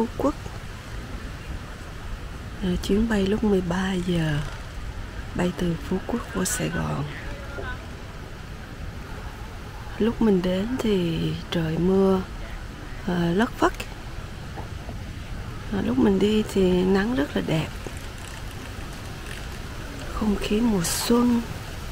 Phú Quốc. Chuyến bay lúc 13 giờ, bay từ Phú Quốc vô Sài Gòn. Lúc mình đến thì trời mưa lất phất. Lúc mình đi thì nắng rất là đẹp, không khí mùa xuân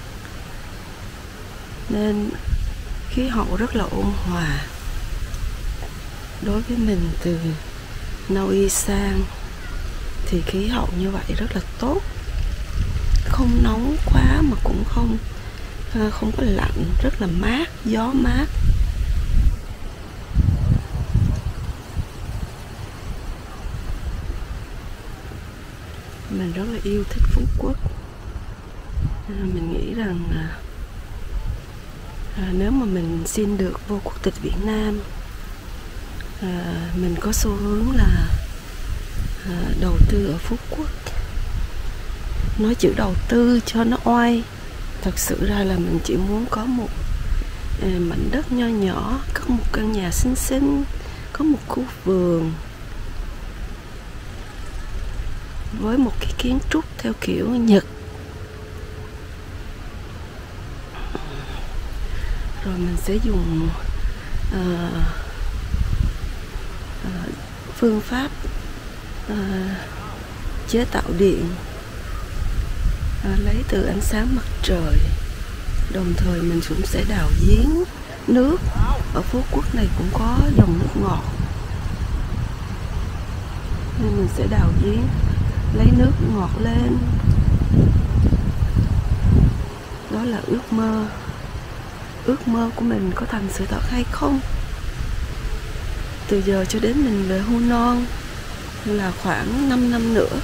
nên khí hậu rất là ôn hòa. Đối với mình từ Na Uy sang thì khí hậu như vậy rất là tốt, không nóng quá mà cũng không có lạnh, rất là mát, gió mát. Mình rất là yêu thích Phú Quốc. Mình nghĩ rằng nếu mà mình xin được vô quốc tịch Việt Nam, mình có xu hướng là đầu tư ở Phú Quốc. Nói chữ đầu tư cho nó oai, thật sự ra là mình chỉ muốn có một mảnh đất nho nhỏ, có một căn nhà xinh xinh, có một khu vườn với một cái kiến trúc theo kiểu Nhật. Rồi mình sẽ dùng phương pháp chế tạo điện lấy từ ánh sáng mặt trời. Đồng thời mình cũng sẽ đào giếng nước. Ở Phú Quốc này cũng có dòng nước ngọt nên mình sẽ đào giếng lấy nước ngọt lên. Đó là ước mơ. Ước mơ của mình có thành sự thật hay không? Từ giờ cho đến mình về hưu non là khoảng 5 năm nữa.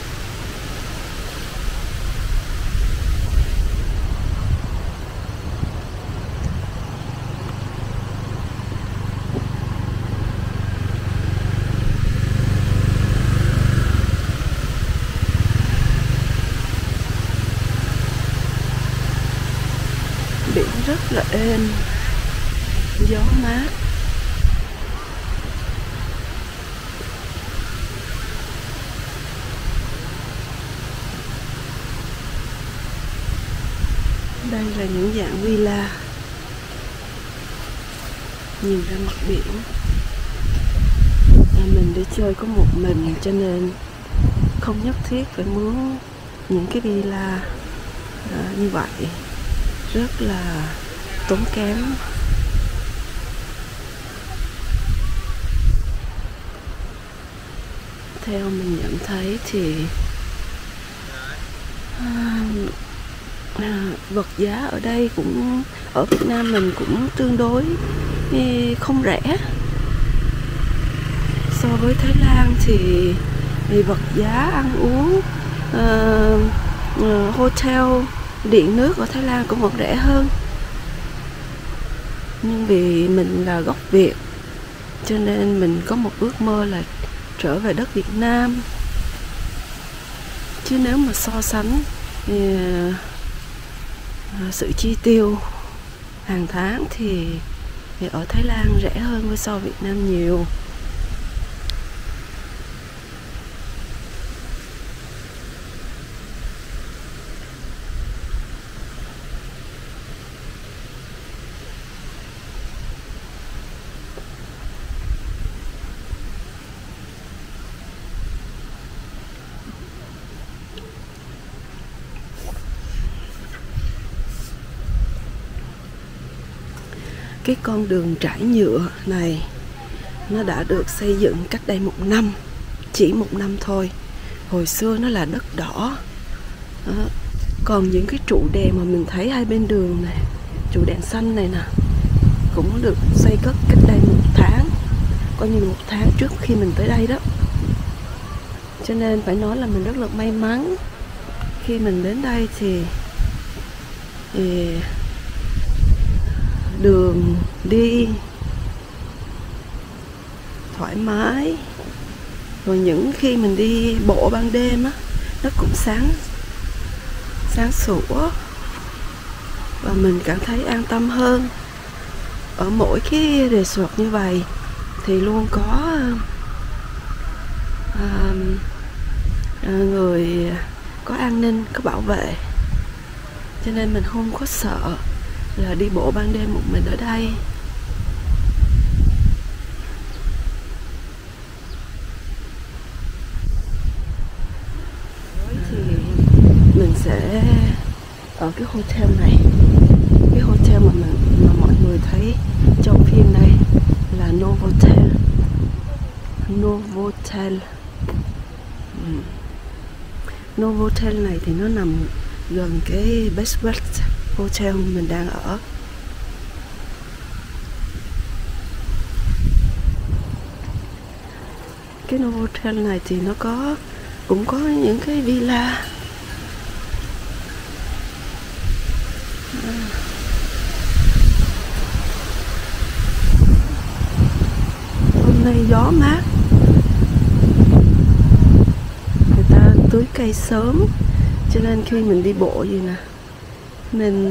Biển rất là êm, gió mát. Đây là những dạng villa nhìn ra mặt biển. Mình đi chơi có một mình cho nên không nhất thiết phải mướn những cái villa như vậy, rất là tốn kém. Theo mình nhận thấy thì vật giá ở đây cũng, ở Việt Nam mình cũng tương đối không rẻ. So với Thái Lan thì vật giá ăn uống, hotel, điện nước ở Thái Lan cũng còn rẻ hơn. Nhưng vì mình là gốc Việt cho nên mình có một ước mơ là trở về đất Việt Nam. Chứ nếu mà so sánh thì sự chi tiêu hàng tháng thì ở Thái Lan rẻ hơn với so Việt Nam nhiều. Cái con đường trải nhựa này nó đã được xây dựng cách đây 1 năm, chỉ 1 năm thôi. Hồi xưa nó là đất đỏ. Đó. Còn những cái trụ đèn mà mình thấy hai bên đường này, trụ đèn xanh này nè, cũng được xây cất cách đây 1 tháng, coi như 1 tháng trước khi mình tới đây đó. Cho nên phải nói là mình rất là may mắn khi mình đến đây thì đường đi thoải mái. Rồi những khi mình đi bộ ban đêm á, nó cũng sáng sủa và mình cảm thấy an tâm hơn. Ở mỗi cái resort như vậy thì luôn có người có an ninh, có bảo vệ, cho nên mình không có sợ là đi bộ ban đêm một mình ở đây. Thì mình sẽ ở cái hotel này, cái hotel mà mọi người thấy trong phim này là Novotel. Novotel này thì nó nằm gần cái Best West Hotel mình đang ở. Cái Novotel này thì nó cũng có những cái villa. Hôm nay gió mát, người ta tưới cây sớm, cho nên khi mình đi bộ gì nè, mình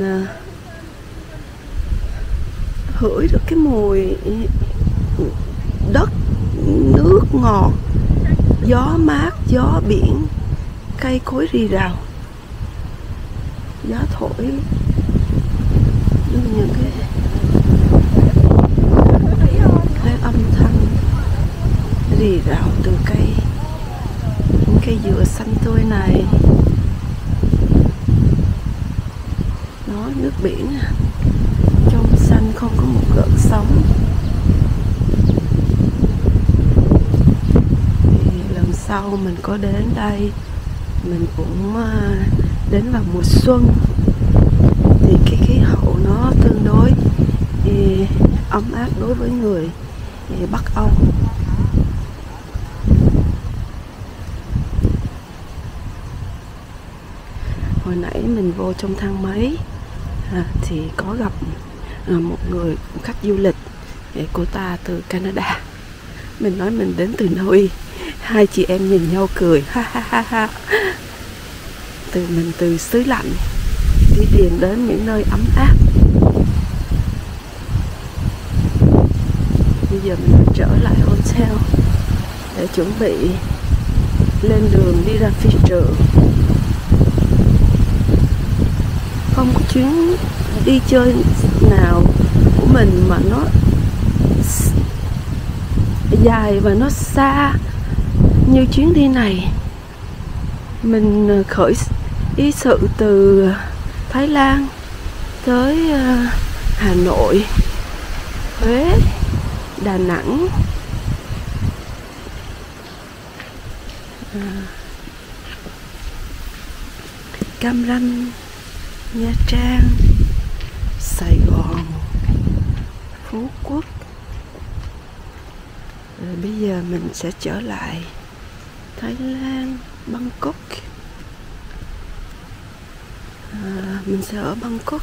hửi được cái mùi đất, nước ngọt, gió mát, gió biển, cây cối rì rào, gió thổi những cái âm thanh rì rào từ những cây dừa xanh tươi này. Đó, nước biển trong xanh, không có một gợn sóng. Thì lần sau mình có đến đây, mình cũng đến vào mùa xuân, thì cái khí hậu nó tương đối ấm áp đối với người Bắc Âu. Hồi nãy mình vô trong thang máy thì có gặp một người khách du lịch, cô ta từ Canada. Mình nói mình đến từ Na Uy, hai chị em nhìn nhau cười ha ha ha ha. Mình từ xứ lạnh đi tìm đến những nơi ấm áp. Bây giờ mình trở lại hotel để chuẩn bị lên đường đi ra phi trường. Không có chuyến đi chơi nào của mình mà nó dài và nó xa như chuyến đi này. Mình khởi ý sự từ Thái Lan tới Hà Nội, Huế, Đà Nẵng, Cam Ranh, Nha Trang, Sài Gòn, Phú Quốc. Rồi bây giờ mình sẽ trở lại Thái Lan, Bangkok. Mình sẽ ở Bangkok.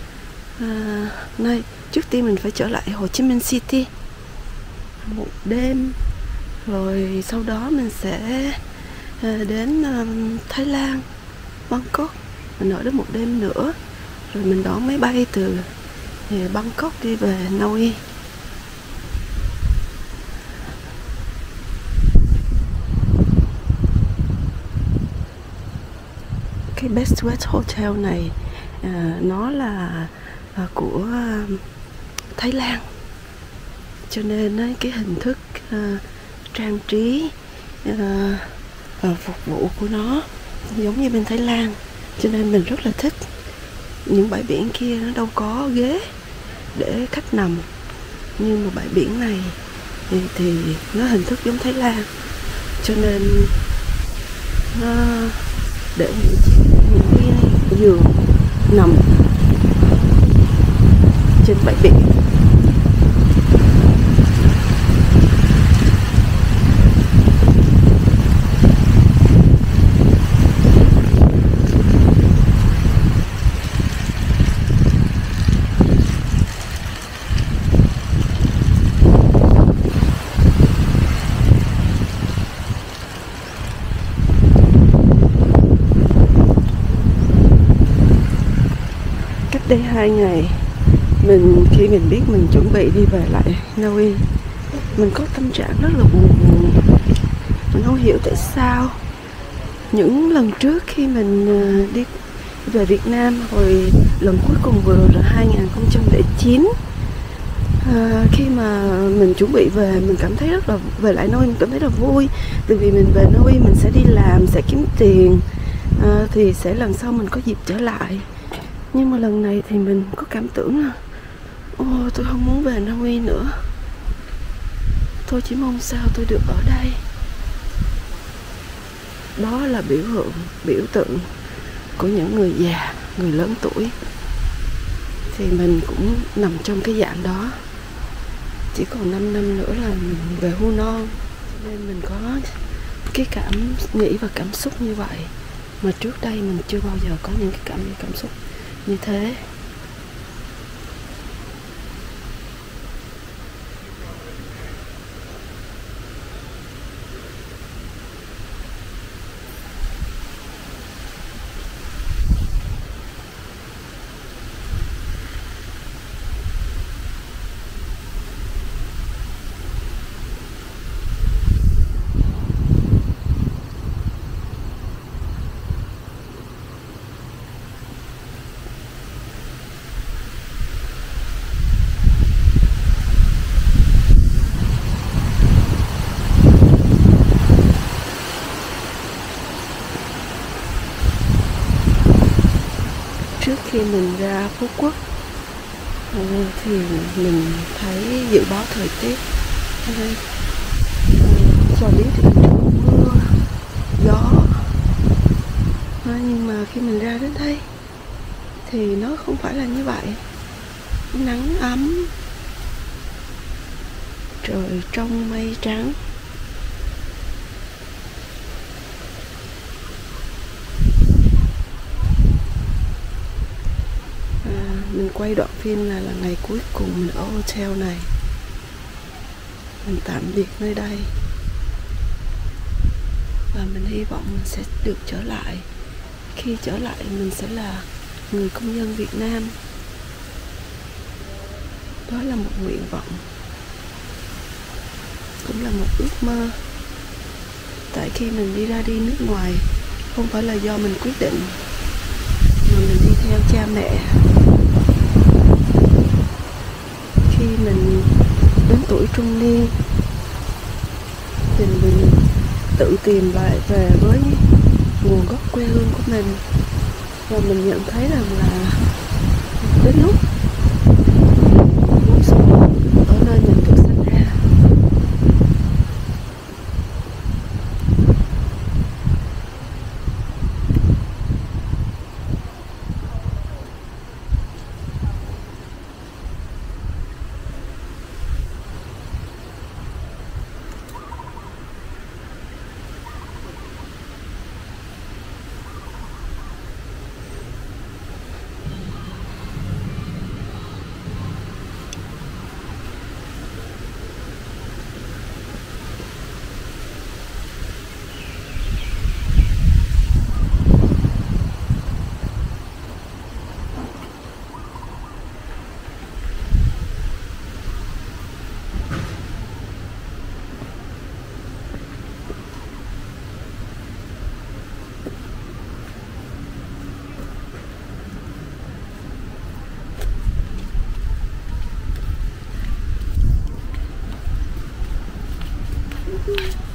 Này, trước tiên mình phải trở lại Hồ Chí Minh City một đêm, rồi sau đó mình sẽ đến Thái Lan, Bangkok. Mình ở đó một đêm nữa, rồi mình đón máy bay từ Bangkok đi về Na Uy. Cái Best West Hotel này nó là của Thái Lan, cho nên cái hình thức trang trí phục vụ của nó giống như bên Thái Lan, cho nên mình rất là thích. Những bãi biển kia nó đâu có ghế để khách nằm, nhưng mà bãi biển này thì nó hình thức giống Thái Lan, cho nên nó để những cái giường nằm trên bãi biển. Đây 2 ngày khi mình biết mình chuẩn bị đi về lại Na Uy, mình có tâm trạng rất là buồn. Mình không hiểu tại sao những lần trước khi mình đi về Việt Nam, hồi lần cuối cùng vừa rồi là 2009, khi mà mình chuẩn bị về, mình cảm thấy rất là, về lại Norway mình cảm thấy rất là vui. Tại vì mình về Norway mình sẽ đi làm, sẽ kiếm tiền, thì sẽ lần sau mình có dịp trở lại. Nhưng mà lần này thì mình có cảm tưởng là tôi không muốn về Norway nữa. Tôi chỉ mong sao tôi được ở đây. Đó là biểu tượng của những người già, người lớn tuổi. Thì mình cũng nằm trong cái dạng đó. Chỉ còn 5 năm nữa là mình về hưu non, nên mình có cái cảm nghĩ và cảm xúc như vậy. Mà trước đây mình chưa bao giờ có những cái cảm xúc như thế. Trước khi mình ra Phú Quốc thì mình thấy dự báo thời tiết cho biết thì mưa, gió, nhưng mà khi mình ra đến đây thì nó không phải là như vậy. Nắng ấm, trời trong mây trắng. Mình quay đoạn phim là ngày cuối cùng mình ở hotel này. Mình tạm biệt nơi đây. Và mình hy vọng mình sẽ được trở lại. Khi trở lại mình sẽ là người công dân Việt Nam. Đó là một nguyện vọng, cũng là một ước mơ. Tại khi mình đi nước ngoài không phải là do mình quyết định, mà mình đi theo cha mẹ. Khi mình đến tuổi trung niên thì mình tự tìm lại về với nguồn gốc quê hương của mình. Và mình nhận thấy rằng là đến lúc muốn sống ở nơi mình được sinh ra. Thank you.